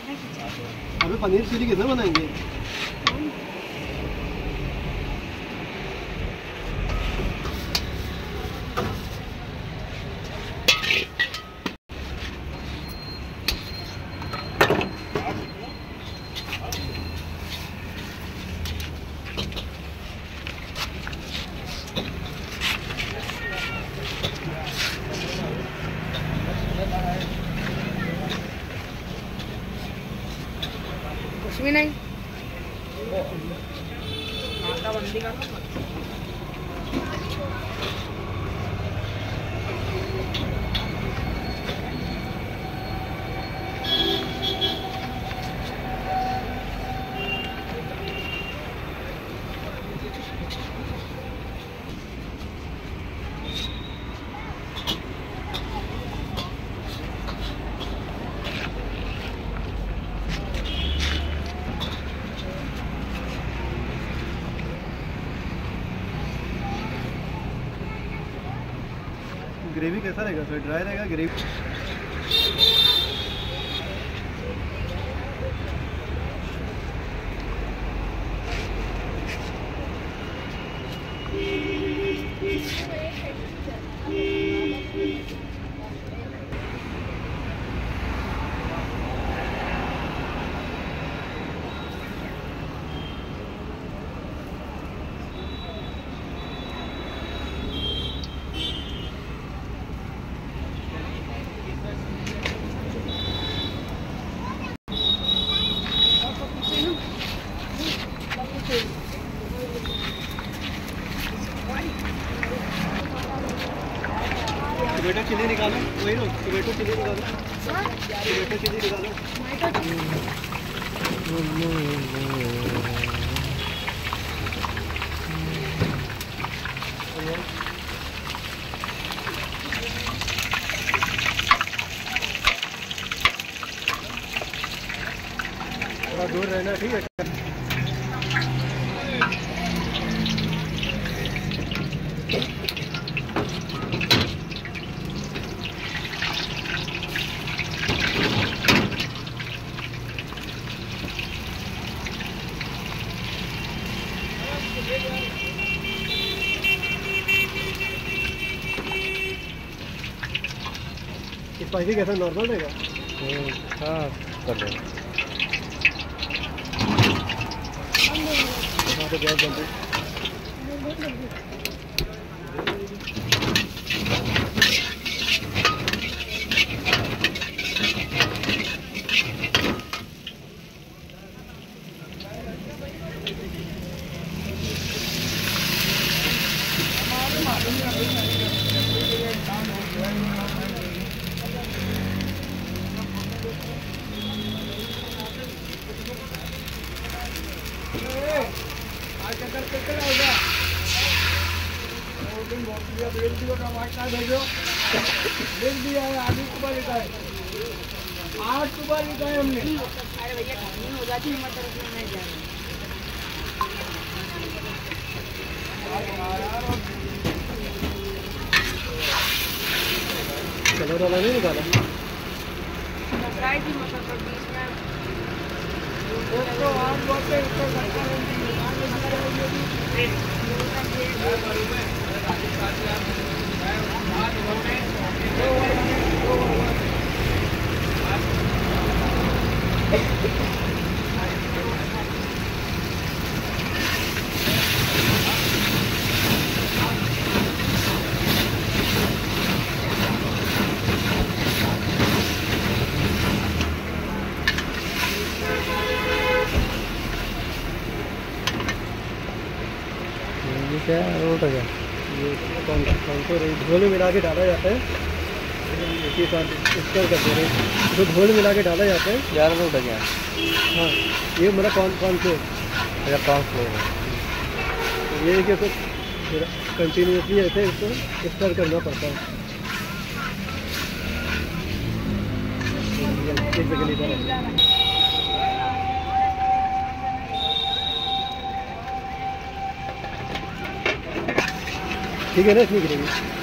अबे पनीर चिली कैसे बनाएंगे? कुछ भी नहीं। बंदी का ग्रेवी कैसा रहेगा सर? ड्राई रहेगा ग्रेवी? टोमेटो चिली निकालो, वही लो, टोमेटो चिली निकालो, टोमेटो चिली निकालो। थोड़ा दूर रहना, ठीक है? स्पाइसी कैसा? नॉर्मल रहेगा? हाँ कर लो। तो बहुत जल्दी आलू सुबह लिखा है, 8 सुबह लिखा है हमने। अरे भैया ठंडी हो जाती है मटर नहीं जाए। कलर वाला नहीं निकाला? फ्राई थी मटर पर बीच में क्या रोट गया? ये कौन को घोल में मिला के डाला जाता है, एक ही साथ स्टर करते हैं, तो घोल मिला के डाला जाता है। यार रोट गया। हाँ, ये मेरा कौन फ्लोर? मेरा कौन फ्लोर है? तो ये कि कंटिन्यूसली ऐसे इसको स्टर करना पड़ता है। एक सेकंड इधर ठीक है ना, इसमें गिरेगी।